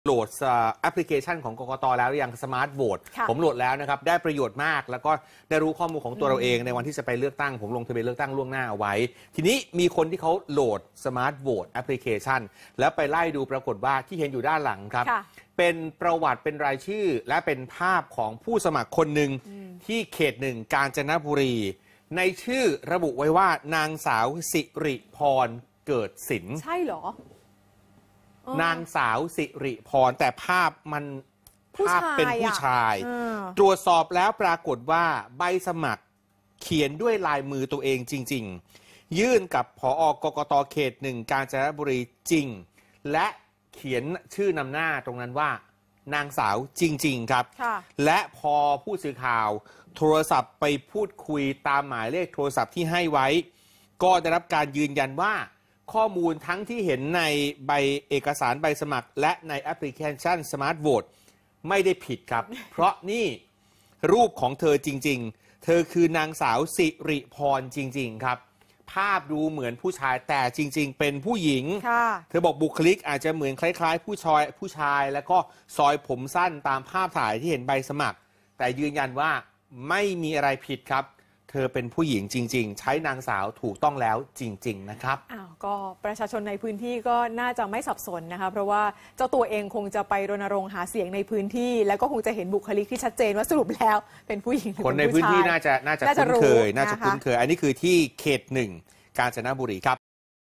โหลดแอปพลิเคชันของกกต.แล้วหรือยังสมาร์ทโหวตผมโหลดแล้วนะครับได้ประโยชน์มากแล้วก็ได้รู้ข้อมูลของตัวเราเองในวันที่จะไปเลือกตั้งผมลงทะเบียนเลือกตั้งล่วงหน้าเอาไว้ทีนี้มีคนที่เขาโหลดสมาร์ทโหวตแอปพลิเคชันแล้วไปไล่ดูปรากฏว่าที่เห็นอยู่ด้านหลังครับเป็นประวัติเป็นรายชื่อและเป็นภาพของผู้สมัครคนหนึ่งที่เขตหนึ่งกาญจนบุรีในชื่อระบุไว้ว่านางสาวสิริพรเกิดสินใช่เหรอนางสาวสิริพรแต่ภาพมันเป็นผู้ชายตรวจสอบแล้วปรากฏว่าใบสมัครเขียนด้วยลายมือตัวเองจริงๆยื่นกับผอกกต.เขตหนึ่งกาญจนบุรีจริงและเขียนชื่อนำหน้าตรงนั้นว่านางสาวจริงๆครับและพอผู้สื่อข่าวโทรศัพท์ไปพูดคุยตามหมายเลขโทรศัพท์ที่ให้ไว้ก็ได้รับการยืนยันว่าข้อมูลทั้งที่เห็นในใบเอกสารใบสมัครและในแอปพลิเคชัน Smart Vote ไม่ได้ผิดครับ เพราะนี่รูปของเธอจริงๆเธอคือนางสาวสิริพรจริงๆครับภาพดูเหมือนผู้ชายแต่จริงๆเป็นผู้หญิงเธอบอกบุคลิกอาจจะเหมือนคล้ายๆผู้ชายแล้วก็ซอยผมสั้นตามภาพถ่ายที่เห็นใบสมัครแต่ยืนยันว่าไม่มีอะไรผิดครับเธอเป็นผู้หญิงจริงๆใช้นางสาวถูกต้องแล้วจริงๆนะครับก็ประชาชนในพื้นที่ก็น่าจะไม่สับสนนะคะเพราะว่าเจ้าตัวเองคงจะไปรณรงค์หาเสียงในพื้นที่แล้วก็คงจะเห็นบุคลิกที่ชัดเจนว่าสรุปแล้วเป็นผู้หญิงหรือเป็นผู้ชายคนในพื้นที่น่าจะคุ้นเคยอันนี้คือที่เขตหนึ่งกาญจนบุรีครับ